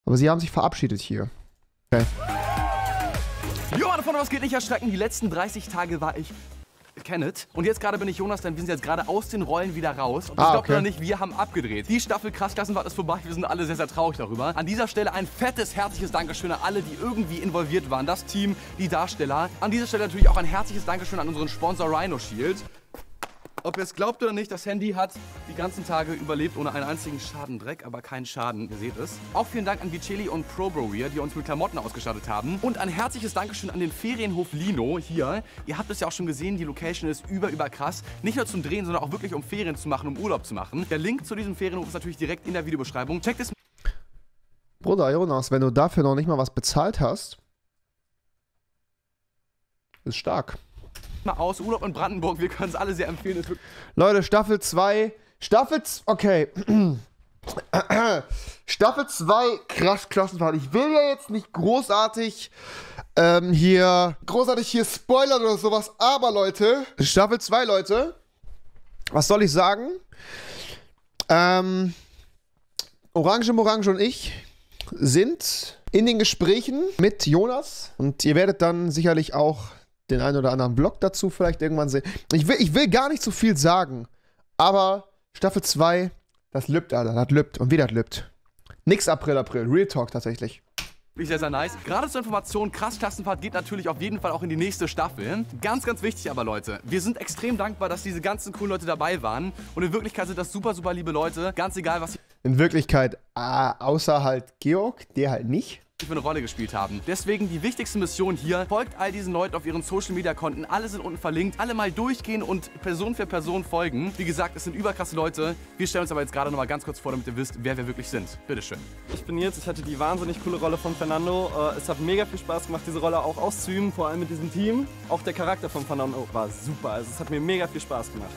Aber sie haben sich verabschiedet hier. Okay. Jo, davon was geht nicht erschrecken. Die letzten 30 Tage war ich Kenneth. Und jetzt gerade bin ich Jonas, denn wir sind jetzt gerade aus den Rollen wieder raus. Und das glaubt ihr noch nicht, wir haben abgedreht. Die Staffel Krassklassenfahrt ist vorbei. Wir sind alle sehr, sehr traurig darüber. An dieser Stelle ein fettes, herzliches Dankeschön an alle, die irgendwie involviert waren. Das Team, die Darsteller. An dieser Stelle natürlich auch ein herzliches Dankeschön an unseren Sponsor Rhino Shield. Ob ihr es glaubt oder nicht, das Handy hat die ganzen Tage überlebt ohne einen einzigen Schadendreck, aber keinen Schaden, ihr seht es. Auch vielen Dank an Viceli und ProBroWear, die uns mit Klamotten ausgestattet haben. Und ein herzliches Dankeschön an den Ferienhof Lino hier. Ihr habt es ja auch schon gesehen, die Location ist über krass. Nicht nur zum Drehen, sondern auch wirklich um Ferien zu machen, um Urlaub zu machen. Der Link zu diesem Ferienhof ist natürlich direkt in der Videobeschreibung. Checkt es. Bruder Jonas, wenn du dafür noch nicht mal was bezahlt hast, ist stark. Mal aus, Urlaub in Brandenburg, wir können es alle sehr empfehlen. Leute, Staffel 2, okay. Staffel 2, Klassenfahrt. Ich will ja jetzt nicht großartig hier spoilern oder sowas, aber Leute, Staffel 2, Leute, was soll ich sagen? Orange und ich sind in den Gesprächen mit Jonas und ihr werdet dann sicherlich auch den einen oder anderen Vlog dazu vielleicht irgendwann sehen. Ich will gar nicht so viel sagen, aber Staffel 2, das lübt, Alter, das lübt. Und wie das lübt. Nix April, Real Talk tatsächlich. Sehr, sehr nice. Gerade zur Information, Krassklassenfahrt geht natürlich auf jeden Fall auch in die nächste Staffel. Ganz, ganz wichtig aber, Leute, wir sind extrem dankbar, dass diese ganzen coolen Leute dabei waren. Und in Wirklichkeit sind das super, super liebe Leute. Ganz egal, was sie in Wirklichkeit, außer halt Georg, der halt nicht für eine Rolle gespielt haben. Deswegen die wichtigste Mission hier, folgt all diesen Leuten auf ihren Social-Media-Konten, alle sind unten verlinkt, alle mal durchgehen und Person für Person folgen. Wie gesagt, es sind überkrasse Leute. Wir stellen uns aber jetzt gerade noch mal ganz kurz vor, damit ihr wisst, wer wir wirklich sind. Bitteschön. Ich bin jetzt, ich hatte die wahnsinnig coole Rolle von Fernando. Es hat mega viel Spaß gemacht, diese Rolle auch auszuüben, vor allem mit diesem Team. Auch der Charakter von Fernando war super, also es hat mir mega viel Spaß gemacht.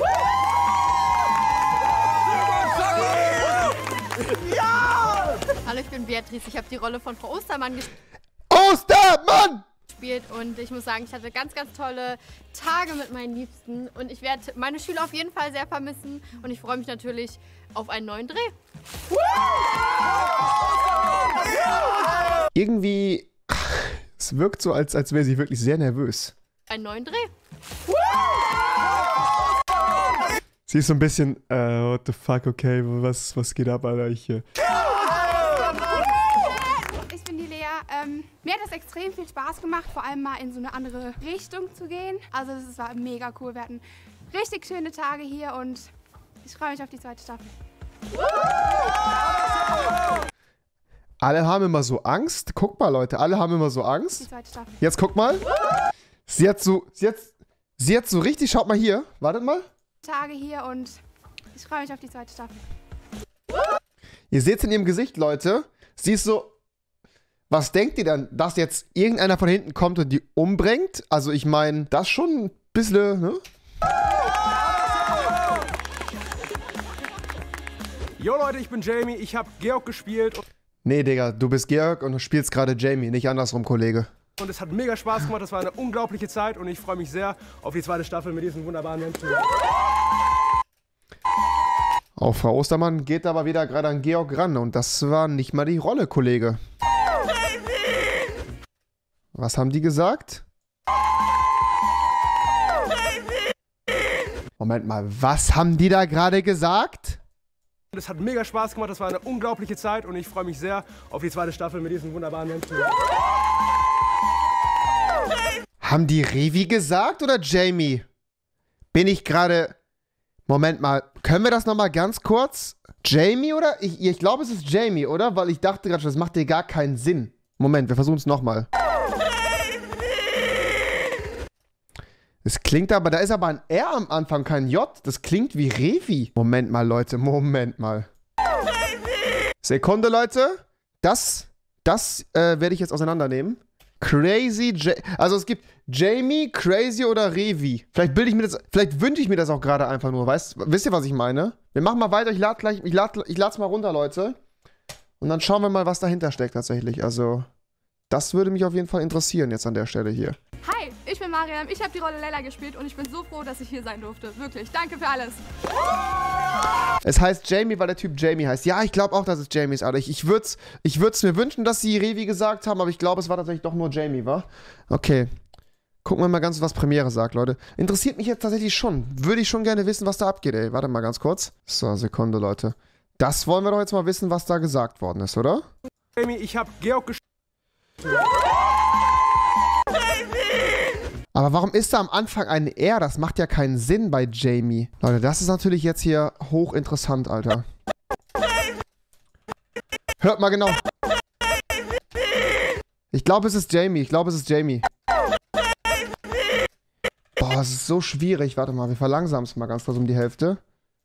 Ja! Hallo, ich bin Beatrice. Ich habe die Rolle von Frau Ostermann gespielt. Ostermann! Und ich muss sagen, ich hatte ganz, ganz tolle Tage mit meinen Liebsten. Und ich werde meine Schüler auf jeden Fall sehr vermissen. Und ich freue mich natürlich auf einen neuen Dreh. Irgendwie, es wirkt so, als wäre sie wirklich sehr nervös. Einen neuen Dreh. Sie ist so ein bisschen, what the fuck, okay, was geht ab, Alter, ich hier. Ich bin die Lea. Mir hat das extrem viel Spaß gemacht, vor allem mal in so eine andere Richtung zu gehen. Also das war mega cool. Wir hatten richtig schöne Tage hier und ich freue mich auf die zweite Staffel. Alle haben immer so Angst. Guck mal, Leute, alle haben immer so Angst. Die zweite Staffel. Jetzt guck mal. Sie hat so richtig, schaut mal hier. Wartet mal. Tage hier und ich freue mich auf die zweite Staffel. Ihr seht es in ihrem Gesicht, Leute. Sie ist so, was denkt ihr dann, dass jetzt irgendeiner von hinten kommt und die umbringt? Also ich meine, das schon ein bisschen, ne? Jo Leute, ich bin Jamie, ich habe Georg gespielt. Nee, Digga, du bist Georg und du spielst gerade Jamie, nicht andersrum, Kollege. Und es hat mega Spaß gemacht, das war eine unglaubliche Zeit und ich freue mich sehr auf die zweite Staffel mit diesen wunderbaren Menschen. Auch Frau Ostermann geht aber wieder gerade an Georg ran und das war nicht mal die Rolle, Kollege. Was haben die gesagt? Moment mal, was haben die da gerade gesagt? Und es hat mega Spaß gemacht, das war eine unglaubliche Zeit und ich freue mich sehr auf die zweite Staffel mit diesen wunderbaren Menschen. Haben die Revi gesagt oder Jamie? Bin ich gerade... Moment mal, können wir das nochmal ganz kurz? Jamie oder? Ich glaube, es ist Jamie, oder? Weil ich dachte gerade schon, das macht dir gar keinen Sinn. Moment, wir versuchen es nochmal. Es klingt aber, da ist aber ein R am Anfang, kein J. Das klingt wie Revi. Moment mal, Leute, Moment mal. Sekunde, Leute. Das werde ich jetzt auseinandernehmen. Also es gibt Jamie, Crazy oder Revi. Vielleicht wünsche ich mir das auch gerade einfach nur, wisst ihr, was ich meine? Wir machen mal weiter, ich lad's mal runter, Leute. Und dann schauen wir mal, was dahinter steckt tatsächlich. Also, das würde mich auf jeden Fall interessieren jetzt an der Stelle hier. Hi, ich bin Mariam, ich habe die Rolle Lella gespielt und ich bin so froh, dass ich hier sein durfte. Wirklich, danke für alles. Es heißt Jamie, weil der Typ Jamie heißt. Ja, ich glaube auch, dass es Jamie ist, Alter. Ich würd's mir wünschen, dass sie Revi gesagt haben, aber ich glaube, es war tatsächlich doch nur Jamie, wa? Okay. Gucken wir mal ganz, was Premiere sagt, Leute. Interessiert mich jetzt tatsächlich schon. Würde ich schon gerne wissen, was da abgeht, ey. Warte mal ganz kurz. So, Sekunde, Leute. Das wollen wir doch jetzt mal wissen, was da gesagt worden ist, oder? Jamie, ich habe Georg gespielt. Aber warum ist da am Anfang ein R? Das macht ja keinen Sinn bei Jamie. Leute, das ist natürlich jetzt hier hochinteressant, Alter. Hört mal genau. Ich glaube, es ist Jamie. Boah, es ist so schwierig. Warte mal, wir verlangsamen es mal ganz kurz um die Hälfte.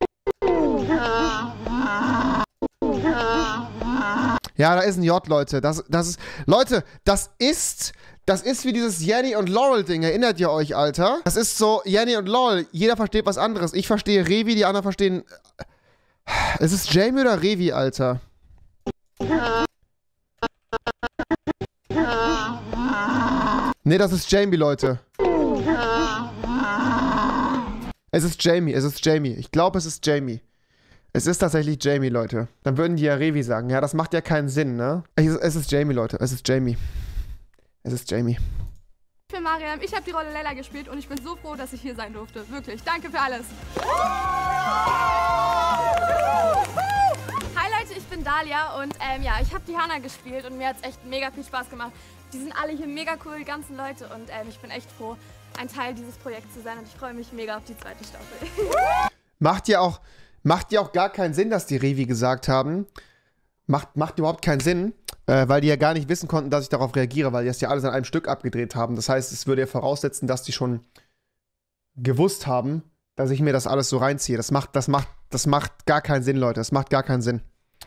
Ja, da ist ein J, Leute. Leute, das ist wie dieses Jenny und Laurel-Ding. Erinnert ihr euch, Alter? Das ist so Jenny und Laurel. Jeder versteht was anderes. Ich verstehe Revi, die anderen verstehen... Ist es Jamie oder Revi, Alter? Nee, das ist Jamie, Leute. Es ist Jamie. Ich glaube, es ist Jamie. Es ist tatsächlich Jamie, Leute. Dann würden die ja Revi sagen. Ja, das macht ja keinen Sinn, ne? Es ist Jamie, Leute. Es ist Jamie. Ich bin Mariam, ich habe die Rolle Lella gespielt und ich bin so froh, dass ich hier sein durfte. Wirklich, danke für alles. Hi Leute, ich bin Dalia und ja, ich habe die Hannah gespielt und mir hat es echt mega viel Spaß gemacht. Die sind alle hier mega cool, die ganzen Leute und ich bin echt froh, ein Teil dieses Projekts zu sein und ich freue mich mega auf die zweite Staffel. Macht ja auch gar keinen Sinn, dass die Revi gesagt haben. Macht überhaupt keinen Sinn, weil die ja gar nicht wissen konnten, dass ich darauf reagiere, weil die das ja alles an einem Stück abgedreht haben. Das heißt, es würde ja voraussetzen, dass die schon gewusst haben, dass ich mir das alles so reinziehe. Das macht gar keinen Sinn, Leute. Das macht gar keinen Sinn.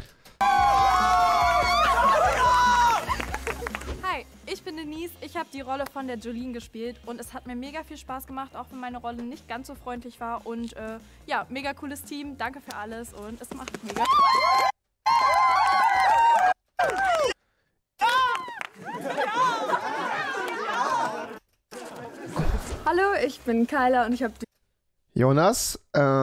Hi, ich bin Denise. Ich habe die Rolle von der Jolene gespielt und es hat mir mega viel Spaß gemacht, auch wenn meine Rolle nicht ganz so freundlich war. Und ja, mega cooles Team. Danke für alles und es macht mega Spaß. Hallo, ich bin Kyla und ich habe die... Jonas,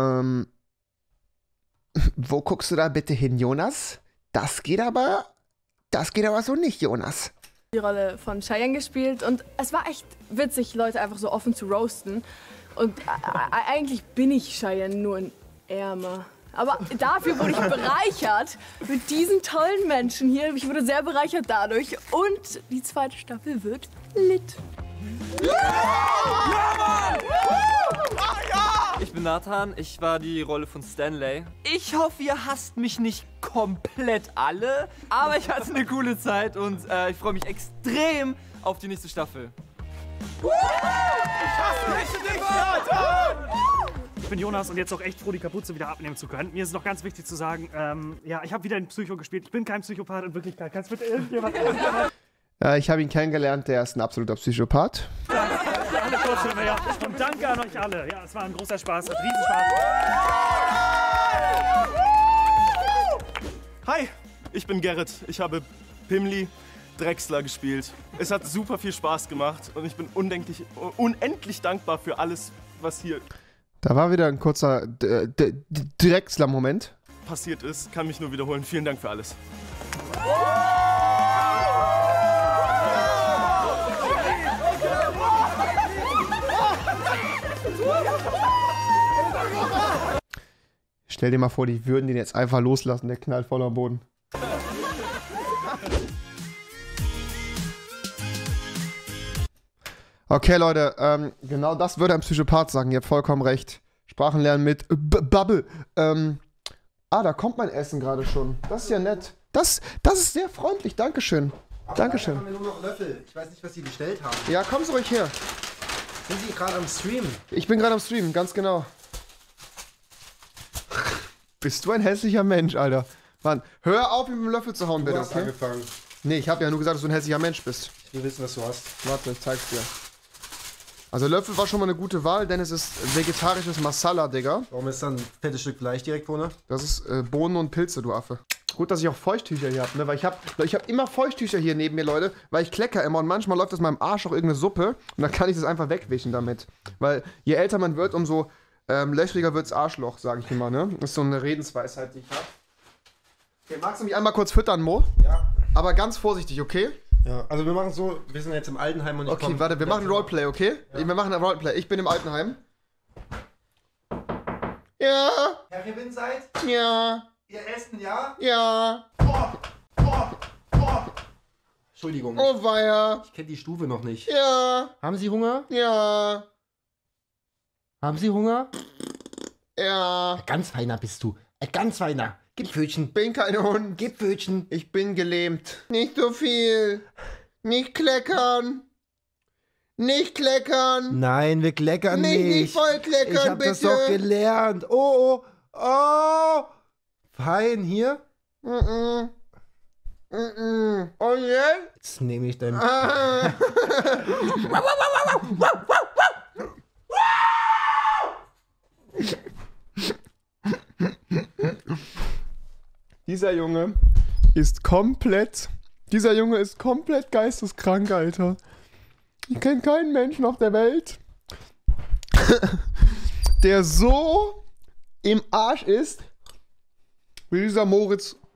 wo guckst du da bitte hin, Jonas? Das geht aber so nicht, Jonas. Die Rolle von Cheyenne gespielt und es war echt witzig, Leute einfach so offen zu roasten. Und eigentlich bin ich Cheyenne, nur ein Ärmer. Aber dafür wurde ich bereichert mit diesen tollen Menschen hier. Ich wurde sehr bereichert dadurch und die zweite Staffel wird lit. Ich bin Nathan, ich war die Rolle von Stanley. Ich hoffe, ihr hasst mich nicht komplett alle, aber ich hatte eine coole Zeit und ich freue mich extrem auf die nächste Staffel. Ich bin Jonas und jetzt auch echt froh, die Kapuze wieder abnehmen zu können. Mir ist noch ganz wichtig zu sagen, ja, ich habe wieder einen Psycho gespielt. Ich bin kein Psychopath in Wirklichkeit. Kannst bitte irgendjemand... Ich habe ihn kennengelernt, der ist ein absoluter Psychopath. Danke für alle Kurzfilme, ja. Und danke an euch alle. Ja, es war ein großer Spaß, hat Riesenspaß. Hi, ich bin Gerrit. Ich habe Pimli Drechsler gespielt. Es hat super viel Spaß gemacht und ich bin unendlich dankbar für alles, was hier Da war wieder ein kurzer Drechsler-Moment. passiert ist. Kann mich nur wiederholen. Vielen Dank für alles. Stell dir mal vor, die würden den jetzt einfach loslassen, der knallt voll am Boden. Okay, Leute, genau das würde ein Psychopath sagen, ihr habt vollkommen recht. Sprachenlernen mit Bubble. Da kommt mein Essen gerade schon. Das ist ja nett. Das ist sehr freundlich, Dankeschön. Dankeschön. Da haben wir nur noch Löffel. Ich weiß nicht, was Sie bestellt haben. Ja, kommen Sie ruhig her. Sind Sie gerade am Stream? Ich bin gerade am Streamen, ganz genau. Bist du ein hässlicher Mensch, Alter. Mann, hör auf, mit dem Löffel zu hauen, bitte, Du hast okay? angefangen. Nee, ich habe ja nur gesagt, dass du ein hässlicher Mensch bist. Ich will wissen, was du hast. Warte, ich zeig's dir. Also Löffel war schon mal eine gute Wahl, denn es ist vegetarisches Masala, Digga. Warum ist da ein fettes Stück Fleisch direkt vorne? Das ist Bohnen und Pilze, du Affe. Gut, dass ich auch Feuchttücher hier habe, ne? Weil ich hab immer Feuchttücher hier neben mir, Leute, weil ich klecker immer und manchmal läuft aus meinem Arsch auch irgendeine Suppe und dann kann ich das einfach wegwischen damit. Weil je älter man wird, umso löchriger wird's Arschloch, sage ich immer, ne? Das ist so eine Redensweisheit, die ich habe. Okay, magst du mich einmal kurz füttern, Mo? Ja. Aber ganz vorsichtig, okay? Ja, also wir machen so, wir sind jetzt im Altenheim und ich Okay, warte, wir machen Roleplay, okay? Ja. Wir machen ein Roleplay. Ich bin im Altenheim. Ja. Herr Revinseit? Ja. Ihr Essen, ja? Ja. Entschuldigung. Oh weia. Ich kenne die Stufe noch nicht. Ja. Haben Sie Hunger? Ja. Haben Sie Hunger? Ja. Ganz feiner bist du. Ganz feiner. Gib Pfötchen. Bin kein Hund. Gib Pfötchen. Ich bin gelähmt. Nicht so viel. Nicht kleckern. Nicht kleckern. Nein, wir kleckern nicht. Nicht voll kleckern, ich hab bitte. Das doch gelernt. Oh, oh, oh. Fein, hier. Und jetzt? Jetzt nehme ich dein... Dieser Junge ist komplett geisteskrank, Alter. Ich kenne keinen Menschen auf der Welt, der so im Arsch ist wie dieser Moritz